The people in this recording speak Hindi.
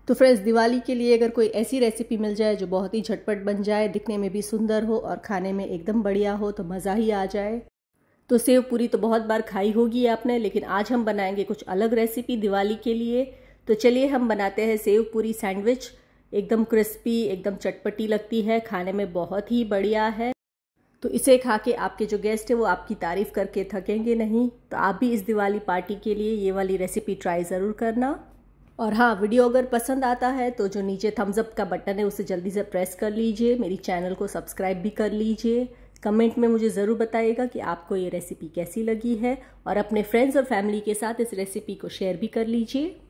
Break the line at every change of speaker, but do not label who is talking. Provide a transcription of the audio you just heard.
तो फ्रेंड्स, दिवाली के लिए अगर कोई ऐसी रेसिपी मिल जाए जो बहुत ही झटपट बन जाए, दिखने में भी सुंदर हो और खाने में एकदम बढ़िया हो तो मज़ा ही आ जाए। तो सेव पूरी तो बहुत बार खाई होगी आपने, लेकिन आज हम बनाएंगे कुछ अलग रेसिपी दिवाली के लिए। तो चलिए हम बनाते हैं सेव पूरी सैंडविच। एकदम क्रिस्पी, एकदम चटपटी लगती है, खाने में बहुत ही बढ़िया है। तो इसे खा के आपके जो गेस्ट है वो आपकी तारीफ करके थकेंगे नहीं। तो आप भी इस दिवाली पार्टी के लिए ये वाली रेसिपी ट्राई ज़रूर करना। और हाँ, वीडियो अगर पसंद आता है तो जो नीचे थम्स अप का बटन है उसे जल्दी से प्रेस कर लीजिए। मेरी चैनल को सब्सक्राइब भी कर लीजिए। कमेंट में मुझे ज़रूर बताइएगा कि आपको ये रेसिपी कैसी लगी है, और अपने फ्रेंड्स और फैमिली के साथ इस रेसिपी को शेयर भी कर लीजिए।